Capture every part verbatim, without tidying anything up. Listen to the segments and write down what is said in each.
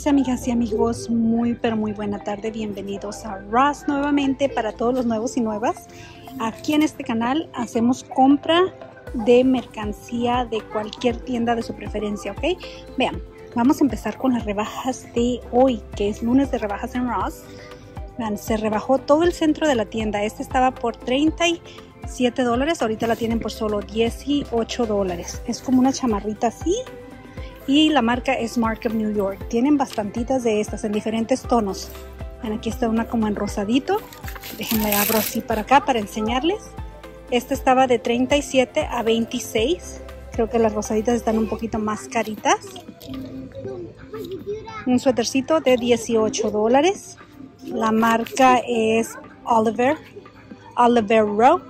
amigas y amigos, muy pero muy buena tarde, bienvenidos a Ross nuevamente. Para todos los nuevos y nuevas, aquí en este canal hacemos compra de mercancía de cualquier tienda de su preferencia, ¿ok? Vean, vamos a empezar con las rebajas de hoy, que es lunes de rebajas en Ross. Vean, se rebajó todo el centro de la tienda. Este estaba por treinta y siete dólares, ahorita la tienen por solo dieciocho dólares. Es como una chamarrita así. Y la marca es Mark of New York. Tienen bastantitas de estas en diferentes tonos. Ven, aquí está una como en rosadito. Déjenme abro así para acá para enseñarles. Esta estaba de treinta y siete a veintiséis. Creo que las rosaditas están un poquito más caritas. Un suétercito de dieciocho dólares. La marca es Oliver. Olivero.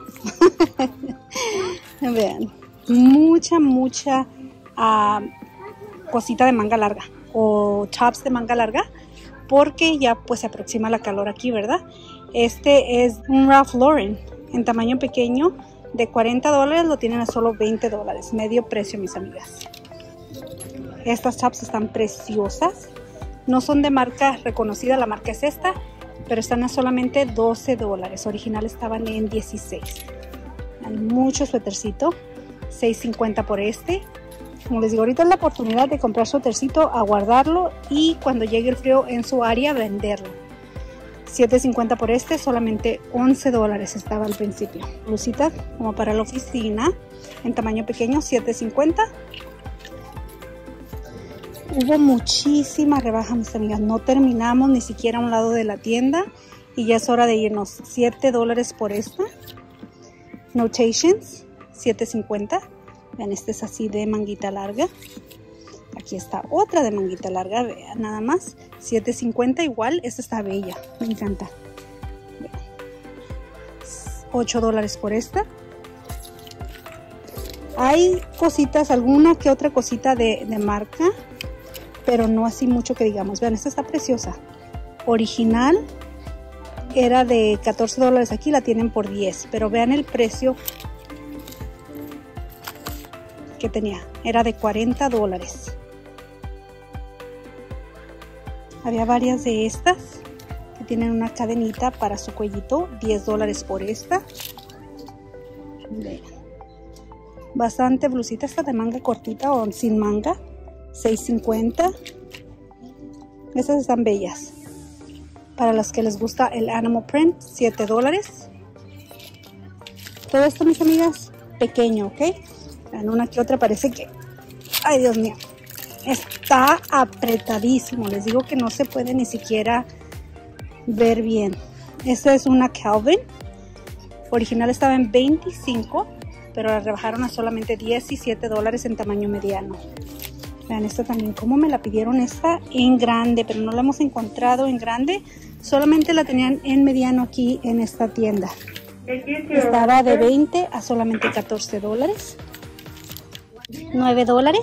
Vean, mucha, mucha... Uh, cosita de manga larga o tops de manga larga, porque ya pues se aproxima la calor aquí, ¿verdad? Este es un Ralph Lauren en tamaño pequeño de cuarenta dólares, lo tienen a solo veinte dólares, medio precio, mis amigas. Estas tops están preciosas, no son de marca reconocida, la marca es esta, pero están a solamente doce dólares, original estaban en dieciséis. Hay mucho suétercito, seis cincuenta por este. Como les digo, ahorita es la oportunidad de comprar suétercito, a guardarlo y cuando llegue el frío en su área venderlo. siete cincuenta por este, solamente once dólares estaba al principio. Blusita como para la oficina en tamaño pequeño, siete cincuenta. Hubo muchísima rebaja, mis amigas. No terminamos ni siquiera a un lado de la tienda y ya es hora de irnos. siete dólares por esta. Notations, siete cincuenta. Vean, este es así de manguita larga. Aquí está otra de manguita larga, vean, nada más. siete cincuenta igual, esta está bella, me encanta. Vean. ocho dólares por esta. Hay cositas, alguna que otra cosita de, de marca, pero no así mucho que digamos. Vean, esta está preciosa. Original era de catorce dólares, aquí la tienen por diez, pero vean el precio que tenía, era de cuarenta dólares. Había varias de estas que tienen una cadenita para su cuellito, diez dólares por esta. Vean, bastante blusita, esta de manga cortita o sin manga, seis cincuenta. Estas están bellas para las que les gusta el animal print, siete dólares. Todo esto, mis amigas, pequeño, ok. En una que otra parece que, ay Dios mío, está apretadísimo. Les digo que no se puede ni siquiera ver bien. Esta es una Calvin. Original estaba en veinticinco, pero la rebajaron a solamente diecisiete dólares en tamaño mediano. Vean esta también, como me la pidieron esta en grande, pero no la hemos encontrado en grande. Solamente la tenían en mediano aquí en esta tienda. Estaba de veinte a solamente catorce dólares. nueve dólares.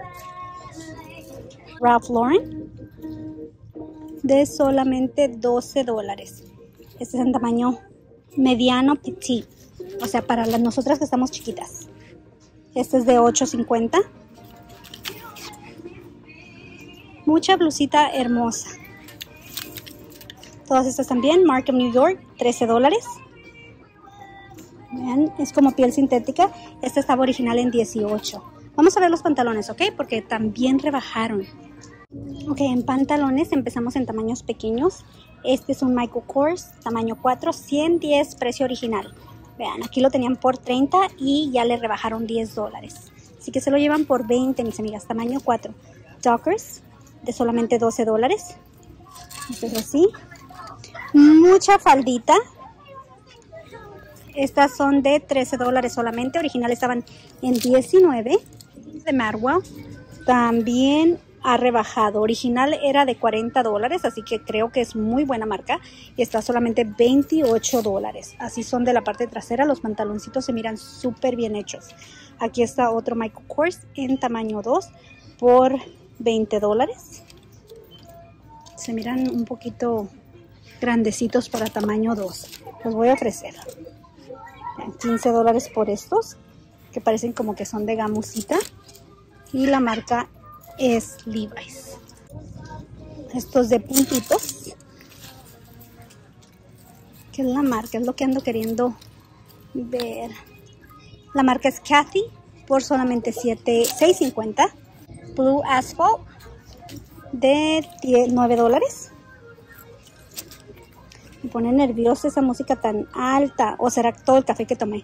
Ralph Lauren de solamente doce dólares. Este es en tamaño mediano petit, o sea, para las nosotras que estamos chiquitas. Este es de ocho cincuenta. Mucha blusita hermosa. Todas estas también, Mark of New York, trece dólares. Vean, es como piel sintética. Esta estaba original en dieciocho. Vamos a ver los pantalones, ¿ok? Porque también rebajaron. Ok, en pantalones empezamos en tamaños pequeños. Este es un Michael Kors, tamaño cuatro, ciento diez, precio original. Vean, aquí lo tenían por treinta y ya le rebajaron diez dólares. Así que se lo llevan por veinte, mis amigas, tamaño cuatro. Dockers, de solamente doce dólares. Este es así. Mucha faldita. Estas son de trece dólares solamente. Original estaban en diecinueve. De Madewell también ha rebajado. Original era de cuarenta dólares, así que creo que es muy buena marca. Y está solamente veintiocho dólares. Así son de la parte trasera. Los pantaloncitos se miran súper bien hechos. Aquí está otro Michael Kors en tamaño dos por veinte dólares. Se miran un poquito grandecitos para tamaño dos. Los voy a ofrecer quince dólares por estos, que parecen como que son de gamusita. Y la marca es Levi's. Estos de puntitos. ¿Qué es la marca? Es lo que ando queriendo ver. La marca es Kathy por solamente seis cincuenta. Blue Asphalt de nueve dólares. Me pone nerviosa esa música tan alta. ¿O será todo el café que tomé?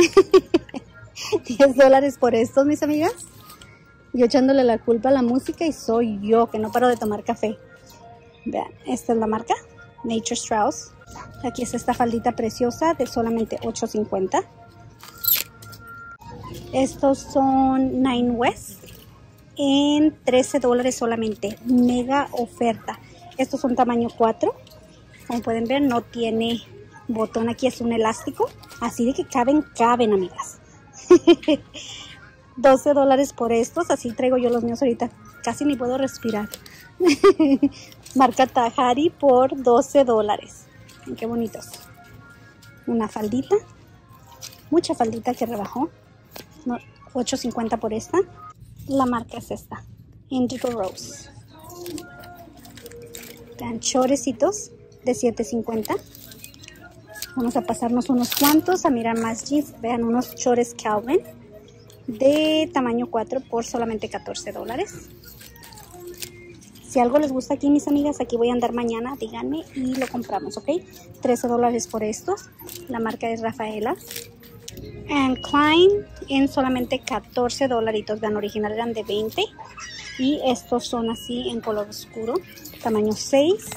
diez dólares por estos, mis amigas. Yo echándole la culpa a la música y soy yo que no paro de tomar café. Vean, esta es la marca Nature Strauss. Aquí es esta faldita preciosa de solamente ocho cincuenta. Estos son Nine West en trece dólares solamente. Mega oferta. Estos son tamaño cuatro. Como pueden ver, no tiene botón. Aquí es un elástico. Así de que caben, caben, amigas. doce dólares por estos. Así traigo yo los míos ahorita. Casi ni puedo respirar. Marca Tahari por doce dólares. Qué bonitos. Una faldita. Mucha faldita que rebajó. No, ocho cincuenta por esta. La marca es esta. Indigo Rose. Vean, chorecitos de siete cincuenta. Vamos a pasarnos unos cuantos a mirar más jeans. Vean, unos chores Calvin de tamaño cuatro por solamente catorce dólares. Si algo les gusta aquí, mis amigas, aquí voy a andar mañana, díganme y lo compramos, ¿ok? trece dólares por estos. La marca es Rafaela. And Klein en solamente catorce dolaritos. Vean, original eran de veinte. Y estos son así en color oscuro. Tamaño seis.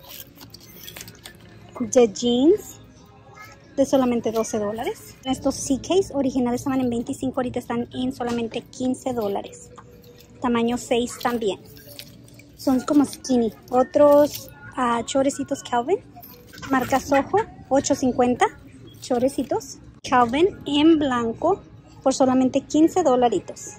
De jeans. De solamente doce dólares. Estos C Ks originales estaban en veinticinco. Ahorita están en solamente quince dólares. Tamaño seis también. Son como skinny. Otros uh, chorecitos Calvin. Marca Soho. ocho cincuenta. Chorecitos Calvin en blanco por solamente quince dolaritos.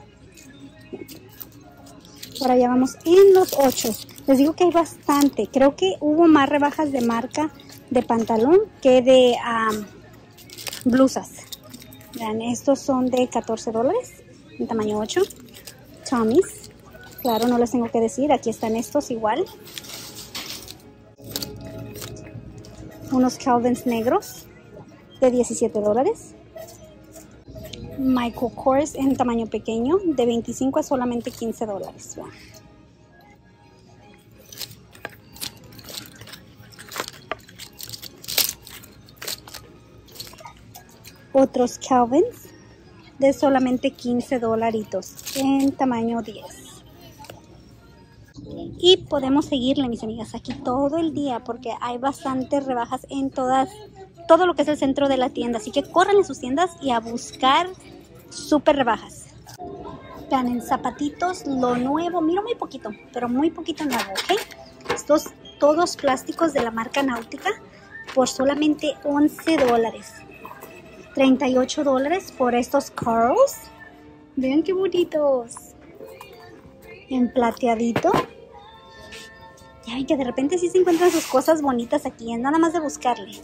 Ahora ya vamos en los ocho. Les digo que hay bastante. Creo que hubo más rebajas de marca de pantalón que de um, blusas. Vean, estos son de catorce dólares en tamaño ocho. Tommy's. Claro, no les tengo que decir. Aquí están estos igual. Unos Calvins negros de diecisiete dólares. Michael Kors en tamaño pequeño de veinticinco a solamente quince dólares. Vean. Otros Calvins de solamente quince dolaritos en tamaño diez. Y podemos seguirle, mis amigas, aquí todo el día porque hay bastantes rebajas en todas, todo lo que es el centro de la tienda. Así que corran en sus tiendas y a buscar súper rebajas. Vean, en zapatitos, lo nuevo, miro muy poquito, pero muy poquito nuevo, ¿ok? Estos todos plásticos de la marca Náutica por solamente once dólares. treinta y ocho dólares por estos curls. Vean qué bonitos. En plateadito. Ya ven que de repente sí se encuentran sus cosas bonitas aquí. Es nada más de buscarle.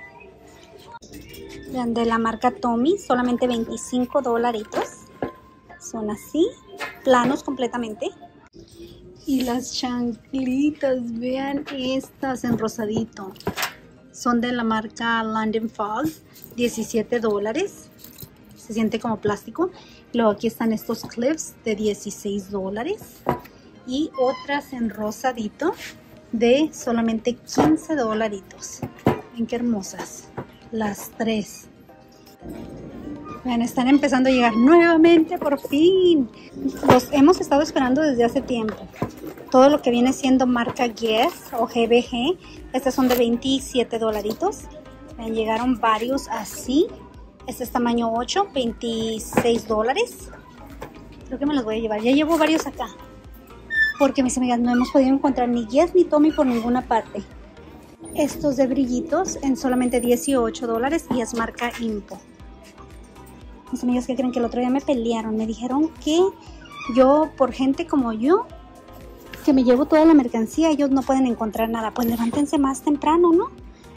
Vean, de la marca Tommy, solamente veinticinco dolaritos. Son así, planos completamente. Y las chanclitas, vean estas en rosadito. Son de la marca London Fog, diecisiete dólares. Se siente como plástico. Luego aquí están estos clips de dieciséis dólares. Y otras en rosadito de solamente quince dolaritos. Ven qué hermosas. Las tres. Vean, están empezando a llegar nuevamente, por fin. Los hemos estado esperando desde hace tiempo. Todo lo que viene siendo marca Guess o G B G. Estas son de veintisiete dolaritos. Vean, llegaron varios así. Este es tamaño ocho, veintiséis dólares. Creo que me los voy a llevar. Ya llevo varios acá. Porque, mis amigas, no hemos podido encontrar ni Guess ni Tommy por ninguna parte. Estos de brillitos en solamente dieciocho dólares y es marca Impo. Mis amigas, ¿qué creen? Que el otro día me pelearon. Me dijeron que yo, por gente como yo, que me llevo toda la mercancía, ellos no pueden encontrar nada. Pues levántense más temprano, ¿no?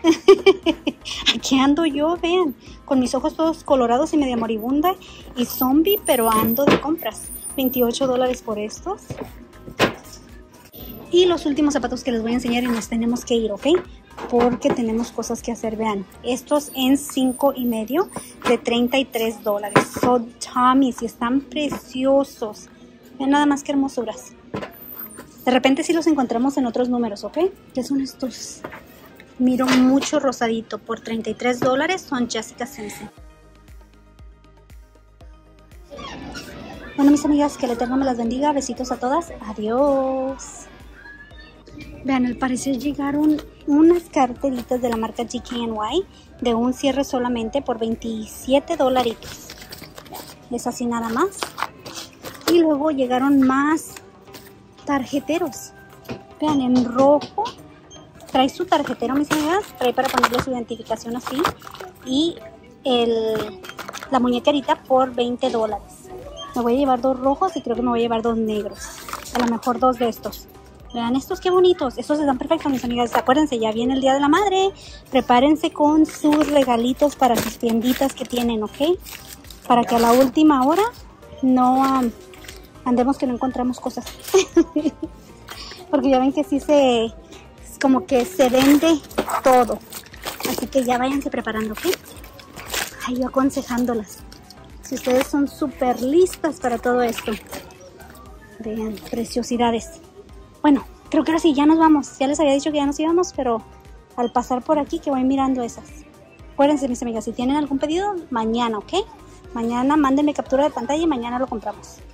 Aquí ando yo, vean, con mis ojos todos colorados y media moribunda y zombie, pero ando de compras. veintiocho dólares por estos. Y los últimos zapatos que les voy a enseñar y nos tenemos que ir, ¿ok? Porque tenemos cosas que hacer. Vean, estos en cinco y medio de treinta y tres dólares. Son Tommy's y están preciosos. Vean nada más que hermosuras. De repente sí los encontramos en otros números, ¿ok? ¿Qué son estos? Miro mucho rosadito por treinta y tres dólares. Son Jessica Simpson. Bueno, mis amigas, que el Eterno me las bendiga. Besitos a todas. Adiós. Vean, al parecer llegaron unas carteritas de la marca G K N Y de un cierre solamente por veintisiete dolaritos. Es así nada más. Y luego llegaron más tarjeteros. Vean, en rojo. Trae su tarjetero, mis amigas. Trae para ponerle su identificación así. Y el, la muñequerita por veinte dólares. Me voy a llevar dos rojos y creo que me voy a llevar dos negros. A lo mejor dos de estos. Vean estos qué bonitos. Estos están perfectos, mis amigas. Acuérdense, ya viene el Día de la Madre. Prepárense con sus regalitos para sus tienditas que tienen, ¿ok? Para que a la última hora no um, andemos que no encontramos cosas. Porque ya ven que sí se... como que se vende todo. Así que ya váyanse preparando, ¿ok? Ay, yo aconsejándolas. Si ustedes son súper listas para todo esto. Vean, preciosidades. Bueno, creo que ahora sí, ya nos vamos. Ya les había dicho que ya nos íbamos, pero al pasar por aquí que voy mirando esas. Acuérdense, mis amigas, si tienen algún pedido, mañana, ¿ok? Mañana mándenme captura de pantalla y mañana lo compramos.